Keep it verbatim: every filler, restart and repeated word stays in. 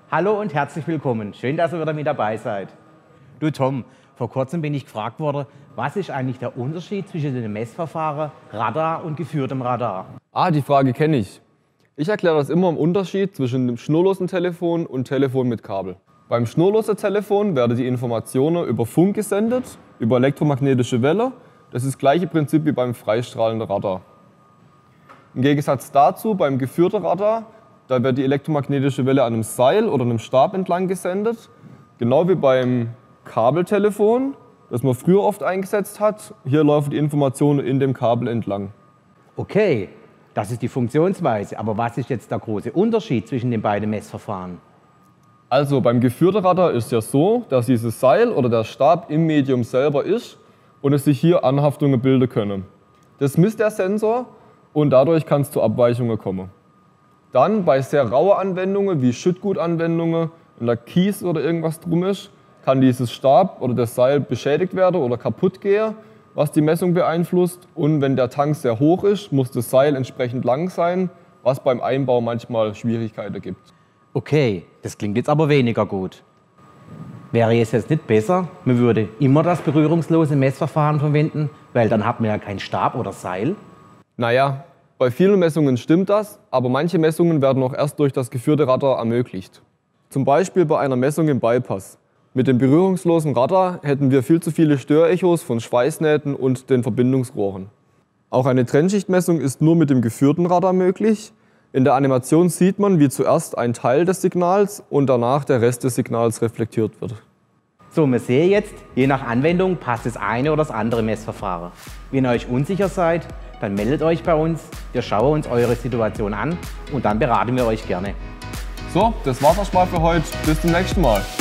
Hallo und herzlich willkommen. Schön, dass ihr wieder mit dabei seid. Du Tom, vor kurzem bin ich gefragt worden, was ist eigentlich der Unterschied zwischen dem Messverfahren Radar und geführtem Radar? Ah, die Frage kenne ich. Ich erkläre das immer im Unterschied zwischen dem schnurlosen Telefon und Telefon mit Kabel. Beim schnurlosen Telefon werden die Informationen über Funk gesendet, über elektromagnetische Welle. Das ist das gleiche Prinzip wie beim freistrahlenden Radar. Im Gegensatz dazu, beim geführten Radar, da wird die elektromagnetische Welle an einem Seil oder einem Stab entlang gesendet. Genau wie beim Kabeltelefon, das man früher oft eingesetzt hat. Hier laufen die Informationen in dem Kabel entlang. Okay, das ist die Funktionsweise. Aber was ist jetzt der große Unterschied zwischen den beiden Messverfahren? Also beim geführten Radar ist ja so, dass dieses Seil oder der Stab im Medium selber ist und es sich hier Anhaftungen bilden können. Das misst der Sensor und dadurch kann es zu Abweichungen kommen. Dann bei sehr rauen Anwendungen wie Schüttgutanwendungen, wenn da Kies oder irgendwas drum ist, kann dieses Stab oder das Seil beschädigt werden oder kaputt gehen, was die Messung beeinflusst. Und wenn der Tank sehr hoch ist, muss das Seil entsprechend lang sein, was beim Einbau manchmal Schwierigkeiten gibt. Okay, das klingt jetzt aber weniger gut. Wäre es jetzt nicht besser, man würde immer das berührungslose Messverfahren verwenden, weil dann hat man ja keinen Stab oder Seil? Naja, bei vielen Messungen stimmt das, aber manche Messungen werden auch erst durch das geführte Radar ermöglicht. Zum Beispiel bei einer Messung im Bypass. Mit dem berührungslosen Radar hätten wir viel zu viele Störechos von Schweißnähten und den Verbindungsrohren. Auch eine Trennschichtmessung ist nur mit dem geführten Radar möglich. In der Animation sieht man, wie zuerst ein Teil des Signals und danach der Rest des Signals reflektiert wird. So, wir sehen jetzt, je nach Anwendung passt das eine oder das andere Messverfahren. Wenn ihr euch unsicher seid, dann meldet euch bei uns, wir schauen uns eure Situation an und dann beraten wir euch gerne. So, das war's erstmal für heute. Bis zum nächsten Mal.